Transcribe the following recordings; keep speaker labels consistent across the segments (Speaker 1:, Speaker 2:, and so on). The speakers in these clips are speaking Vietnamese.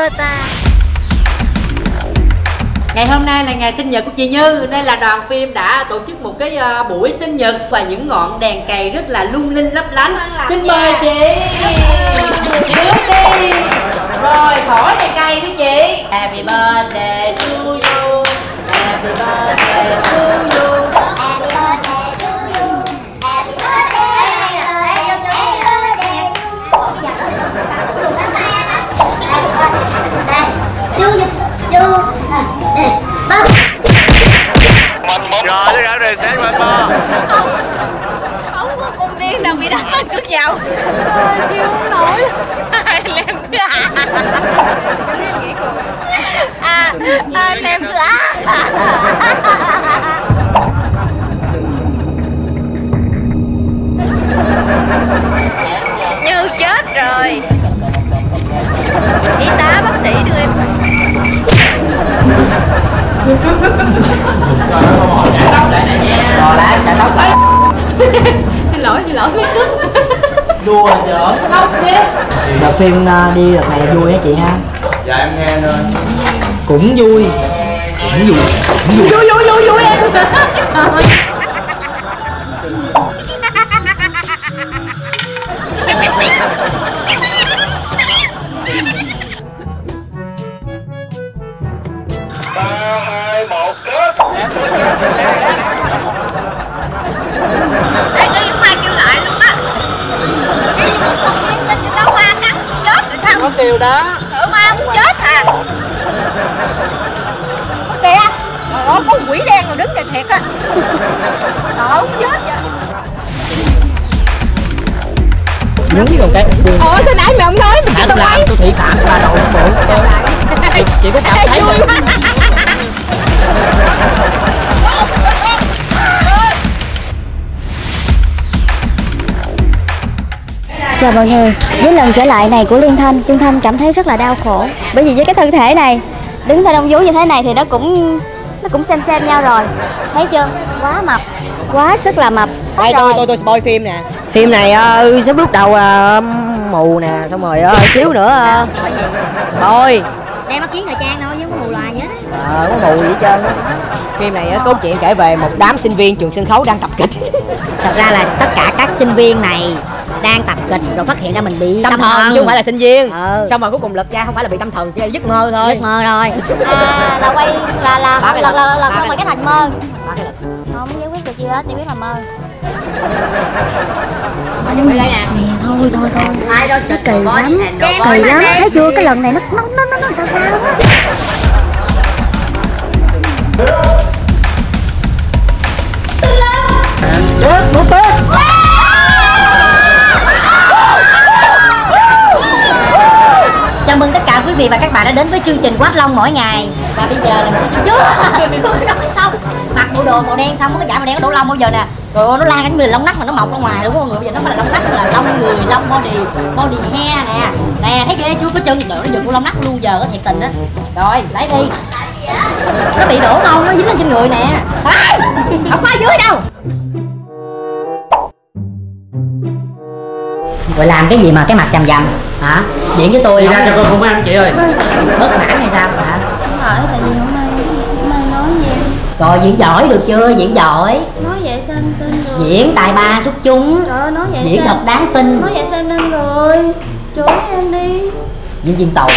Speaker 1: birthday.
Speaker 2: Ngày hôm nay là ngày sinh nhật của chị Như, nên là đoàn phim đã tổ chức một cái buổi sinh nhật và những ngọn đèn cầy rất là lung linh lấp lánh. Xin mời chị trước đi. Rồi thổi đèn cầy đi chị. Happy birthday to you. Happy birthday to you.
Speaker 3: Happy birthday to you. Happy birthday. Happy birthday to you.
Speaker 4: Rồi tôi đã rồi sáng qua po.
Speaker 1: Ông có con điên nào bị đánh lên cực dạo. Trời chịu không nổi. Lem cứ lem cứ Như chết rồi. Y tá bác sĩ đưa em.
Speaker 2: Rồi nó không hồi trả tóc lại nè nha. Rồi lại trả tóc lại.
Speaker 1: Xin lỗi mấy cứng.
Speaker 2: Đùa giỡn tóc đi.
Speaker 5: Đợt phim đi đợt này vui hả chị ha?
Speaker 4: Dạ em nghe rồi.
Speaker 5: Cũng vui.
Speaker 1: Vui em. Đây có những hoa kêu lại luôn á. Tình người ta hoa cắn chết rồi sao?
Speaker 2: Có kêu đó.
Speaker 1: Thử hoa muốn chết à? Kìa, có quỷ đen rồi đứng kìa thiệt á. Sợ muốn chết vậy.
Speaker 5: Đúng rồi cái.
Speaker 1: Ủa sao nãy mày không nói mình
Speaker 5: Tôi làm tôi thị phạm cái bà đầu nó bộ. Chị có cảm thấy không?
Speaker 3: Chào mọi người, với lần trở lại này của Liên Thanh cảm thấy rất là đau khổ. Bởi vì với cái thân thể này, đứng theo đông vú như thế này thì nó cũng xem nhau rồi. Thấy chưa? Quá mập, quá sức là mập.
Speaker 5: Đây tôi spoil phim nè. Phim này sắp lúc đầu mù nè, xong rồi xíu nữa spoil.
Speaker 3: Đeo mắt kiến thời trang đâu, chứ không có mù loài vậy đó.
Speaker 5: Có mù gì hết trơn. Phim này cốt truyện kể về một đám sinh viên trường sân khấu đang tập kịch.
Speaker 3: Thật ra là tất cả các sinh viên này đang tập kịch rồi phát hiện ra mình bị
Speaker 5: Tâm thần chứ không phải là sinh viên.
Speaker 3: Xong
Speaker 5: rồi cuối cùng lật ra không phải là bị tâm thần, chỉ là giấc mơ thôi.
Speaker 3: Giấc mơ rồi. Là quay là không phải cái thành mơ. Không giải quyết được gì hết, chỉ biết là mơ.
Speaker 2: Đây nè.
Speaker 3: Thôi.
Speaker 2: Ai đó chết
Speaker 3: Kỳ lắm. Kỳ lắm. Thấy chưa, cái lần này nó sao á.
Speaker 5: Chết một tên.
Speaker 3: Chào mừng tất cả quý vị và các bạn đã đến với chương trình Quát Long mỗi ngày. Và bây giờ là một chương chưa nói xong mặc bộ đồ màu đen, xong có cái vải màu đen có đổ lông bao giờ nè, rồi nó lan cái người lông nách mà nó mọc ra ngoài đúng không mọi người? Bây giờ nó phải là lông nách, là lông người, lông body hair nè, thấy chưa, chưa có chân nữa, nó dựng lông nách luôn giờ, có thiệt tình á. Rồi lấy đi, nó bị đổ đâu, nó dính lên trên người nè, không có ở dưới đâu. Rồi làm cái gì mà cái mặt chằm chằm hả? Diễn với tôi
Speaker 2: ra cho con không ăn chị ơi.
Speaker 3: Bất mãn hay sao hả?
Speaker 6: Không phải, tại vì hôm nay nói gì.
Speaker 3: Rồi diễn giỏi được chưa? Diễn giỏi.
Speaker 6: Nói vậy sao em tin rồi?
Speaker 3: Diễn tài ba xuất chúng.
Speaker 6: Trời ơi, nói vậy
Speaker 3: diễn
Speaker 6: sao?
Speaker 3: thật đáng tin.
Speaker 6: Nói vậy sao em tin rồi? Chửi em đi.
Speaker 3: Diễn viên tàu.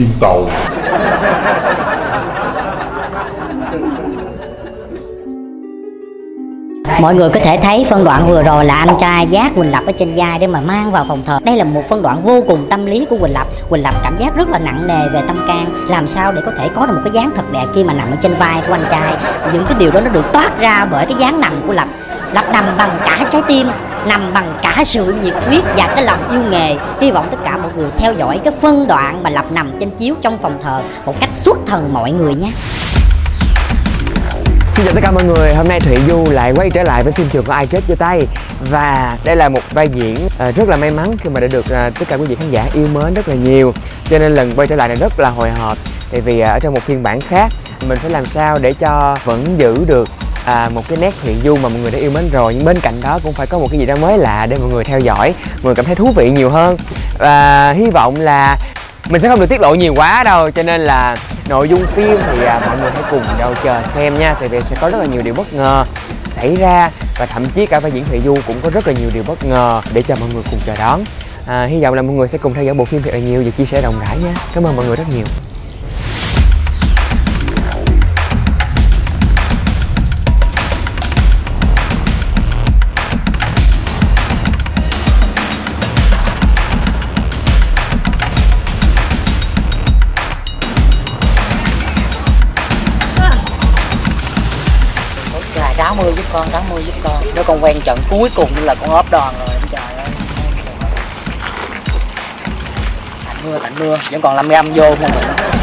Speaker 3: Mọi người có thể thấy phân đoạn vừa rồi là anh trai vác Quỳnh Lập ở trên vai để mà mang vào phòng thờ. Đây là một phân đoạn vô cùng tâm lý của Quỳnh Lập. Quỳnh Lập cảm giác rất là nặng nề về tâm can. Làm sao để có thể có được một cái dáng thật đẹp khi mà nằm ở trên vai của anh trai. Những cái điều đó nó được toát ra bởi cái dáng nằm của Lập. Lập nằm bằng cả trái tim, nằm bằng cả sự nhiệt huyết và cái lòng yêu nghề. Hy vọng tất cả mọi người theo dõi cái phân đoạn mà Lập nằm trên chiếu trong phòng thờ một cách xuất thần mọi người nhé.
Speaker 7: Xin chào tất cả mọi người, hôm nay Thụy Du lại quay trở lại với phim Trường Có Ai Chết Giơ Tay. Và đây là một vai diễn rất là may mắn khi mà đã được tất cả quý vị khán giả yêu mến rất là nhiều. Cho nên lần quay trở lại này rất là hồi hộp. Tại vì ở trong một phiên bản khác, mình phải làm sao để cho vẫn giữ được một cái nét Thụy Du mà mọi người đã yêu mến rồi. Nhưng bên cạnh đó cũng phải có một cái gì đó mới lạ để mọi người theo dõi, mọi người cảm thấy thú vị nhiều hơn. Và hy vọng là mình sẽ không được tiết lộ nhiều quá đâu, cho nên là nội dung phim thì mọi người hãy cùng nhau chờ xem nha. Tại vì sẽ có rất là nhiều điều bất ngờ xảy ra, và thậm chí cả vai diễn Thùy Du cũng có rất là nhiều điều bất ngờ để cho mọi người cùng chờ đón. Hy vọng là mọi người sẽ cùng theo dõi bộ phim thật là nhiều và chia sẻ rộng rãi nha. Cảm ơn mọi người rất nhiều.
Speaker 3: Ráo mưa giúp con, ráo mưa giúp con. Nếu con quen trận cuối cùng là con ốp đòn rồi, trời ơi. Tạnh mưa, vẫn còn 5 gram vô không mình.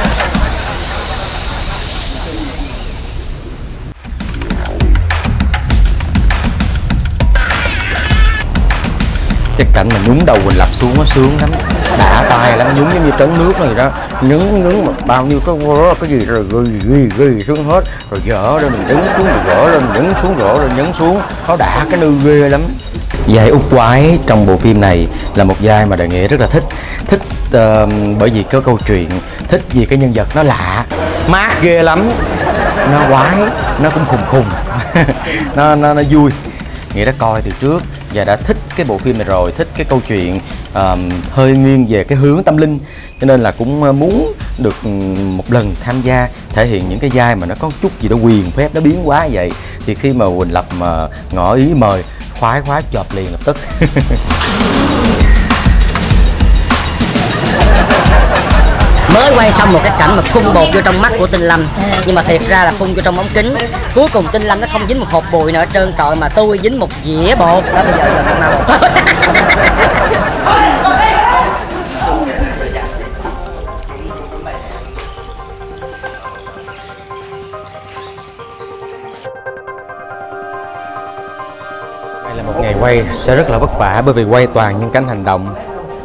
Speaker 8: Cái cảnh mà nhúng đầu Quỳnh Lập xuống nó sướng lắm, đã tay lắm, nhúng giống như trấn nước này đó, nhúng mà bao nhiêu cái gì rồi ghi xuống hết, rồi gỡ lên mình nhấn xuống, rồi gỡ lên mình nhấn xuống, gỡ lên nhấn xuống, nó đã cái nư ghê lắm. Vai út quái trong bộ phim này là một vai mà Đại Nghĩa rất là thích bởi vì có câu chuyện, thích vì cái nhân vật nó lạ, mát ghê lắm, nó quái, nó cũng khùng nó vui. Nghĩa đã coi từ trước và đã thích cái bộ phim này rồi, thích cái câu chuyện hơi nghiêng về cái hướng tâm linh, cho nên là cũng muốn được một lần tham gia thể hiện những cái vai mà nó có chút gì đó quyền phép, nó biến hóa vậy. Thì khi mà Quỳnh Lập mà ngỏ ý mời, khoái quá chộp liền lập tức.
Speaker 3: Mới quay xong một cái cảnh mà phun bột vô trong mắt của Tinh Lâm, nhưng mà thiệt ra là phun vô trong ống kính. Cuối cùng Tinh Lâm nó không dính một hột bụi nữa trơn trọi, mà tôi dính một dĩa bột đó. Bây giờ con nào bột.
Speaker 8: Đây là một ngày quay sẽ rất là vất vả, bởi vì quay toàn những cảnh hành động.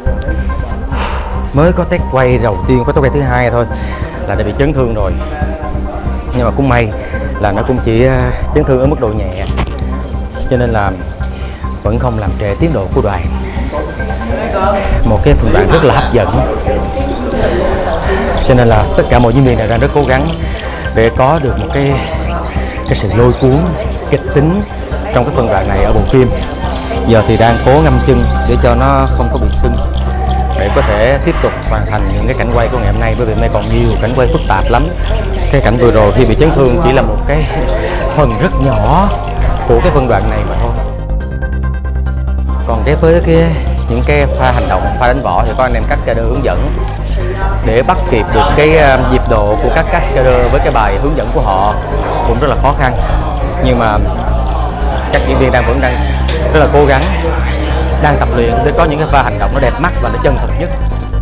Speaker 8: Mới có test quay đầu tiên, có test quay thứ hai thôi là đã bị chấn thương rồi, nhưng mà cũng may là nó cũng chỉ chấn thương ở mức độ nhẹ, cho nên là vẫn không làm trễ tiến độ của đoàn. Một cái phần đoạn rất là hấp dẫn, cho nên là tất cả mọi diễn viên đang rất cố gắng để có được một cái sự lôi cuốn, kịch tính trong cái phân đoạn này ở bộ phim. Giờ thì đang cố ngâm chân để cho nó không có bị sưng, để có thể tiếp tục hoàn thành những cái cảnh quay của ngày hôm nay, bởi vì hôm nay còn nhiều cảnh quay phức tạp lắm. Cái cảnh vừa rồi khi bị chấn thương chỉ là một cái phần rất nhỏ của cái phân đoạn này mà thôi. Còn với những cái pha hành động, pha đánh võ thì có anh em cascader hướng dẫn để bắt kịp được cái nhịp độ của các cascader với cái bài hướng dẫn của họ cũng rất là khó khăn, nhưng mà các diễn viên vẫn đang rất là cố gắng, đang tập luyện để có những cái pha hành động nó đẹp mắt và nó chân thật nhất.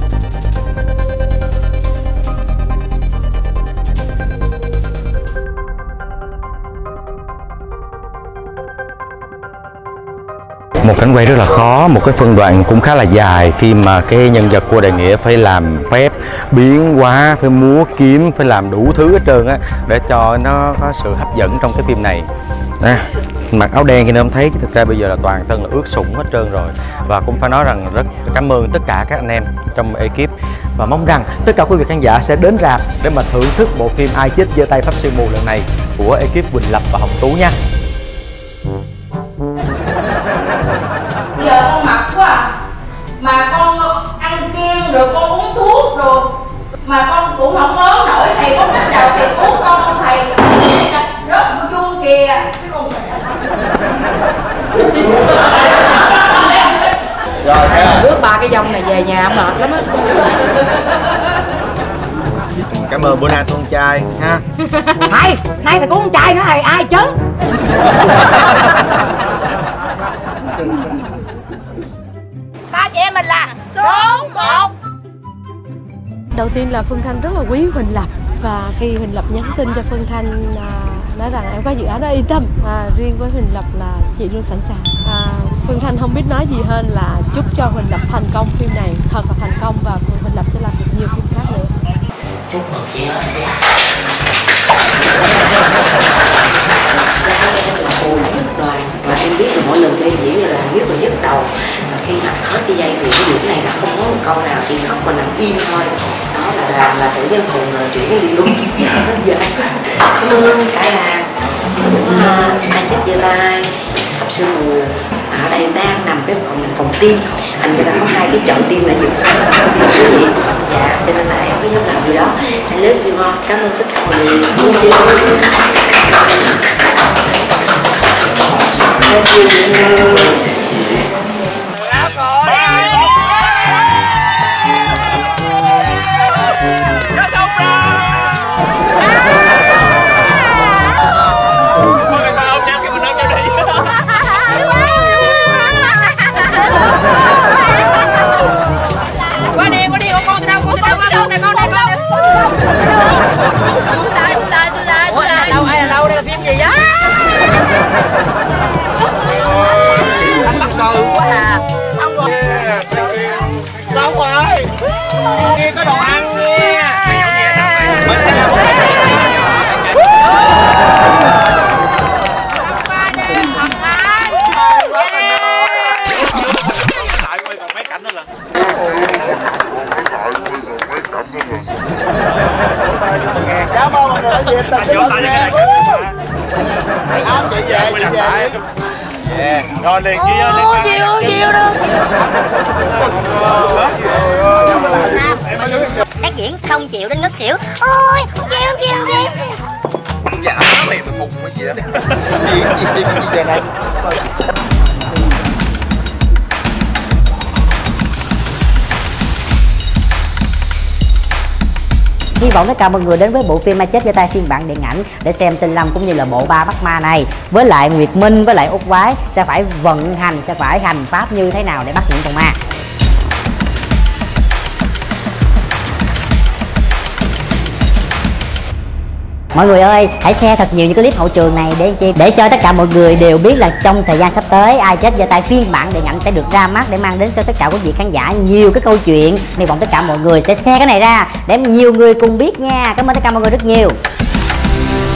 Speaker 8: Một cảnh quay rất là khó, một cái phân đoạn cũng khá là dài, khi mà cái nhân vật của Đại Nghĩa phải làm phép biến hóa, phải múa kiếm, phải làm đủ thứ hết trơn á để cho nó có sự hấp dẫn trong cái phim này. Mặc áo đen thì nên thấy thực ra bây giờ là toàn thân là ướt sũng hết trơn rồi, và cũng phải nói rằng rất cảm ơn tất cả các anh em trong ekip, và mong rằng tất cả quý vị khán giả sẽ đến rạp để mà thưởng thức bộ phim Ai Chết Giơ Tay Pháp Sư Mù lần này của ekip Quỳnh Lập và Hồng Tú nha.
Speaker 9: Giờ con mập quá à, mà con ăn kiêng rồi con uống thuốc rồi mà con cũng không ốm nổi, thầy có cách nào thầy cứu con không thầy? Rớt chuông kìa chứ con.
Speaker 2: Rồi rước 3 cái dông này về nhà mệt lắm á.
Speaker 8: Cảm ơn bữa nay con trai ha.
Speaker 2: Thầy, nay thầy có con trai nữa thầy, ai chứ?
Speaker 1: Ba chị em mình là số 1.
Speaker 6: Đầu tiên là Phương Thanh rất là quý Huỳnh Lập, và khi Huỳnh Lập nhắn tin cho Phương Thanh nói rằng em có dự án đó yên tâm, riêng với Huỳnh Lập là chị luôn sẵn sàng. Phương Thanh không biết nói gì hơn là chúc cho Huỳnh Lập thành công phim này thật là thành công, và Huỳnh Lập sẽ làm được nhiều phim khác nữa.
Speaker 3: Chúc mừng chị ơi. Và em biết là mỗi lần em diễn là biết là nhức đầu, khi mà hết cái dây thì cái điểm này là không
Speaker 10: câu nào chị khóc mà nằm im thôi. Đó là tự nhiên cùng chuyển đi luôn. Dạ. Cảm ơn cả làng. Anh chết chia tay học sư mù ở đây đang nằm cái phòng tim, anh cho có 2 cái chậu tim là dùng ăn quý vị. Dạ, cho nên là em có giúp làm gì đó. Anh lớn yêu ngon, cảm ơn tất cả mọi người.
Speaker 4: Rồi liền kia
Speaker 3: Chiều Các diễn không chịu đến ngất xỉu. Ôi không chịu.
Speaker 4: Dạ mày mùng cái gì đó. Gì giờ này.
Speaker 3: Hy vọng tất cả mọi người đến với bộ phim Ai Chết Giơ Tay phiên bản điện ảnh để xem Tinh Lâm cũng như là bộ Ba Bắt Ma này, với lại Nguyệt Minh với lại Út Quái sẽ phải vận hành, sẽ phải hành pháp như thế nào để bắt những con ma. Mọi người ơi, hãy share thật nhiều những cái clip hậu trường này để cho tất cả mọi người đều biết là trong thời gian sắp tới Ai Chết Giơ Tay phiên bản điện ảnh sẽ được ra mắt để mang đến cho tất cả quý vị khán giả nhiều cái câu chuyện. Hy vọng tất cả mọi người sẽ share cái này ra để nhiều người cùng biết nha. Cảm ơn tất cả mọi người rất nhiều.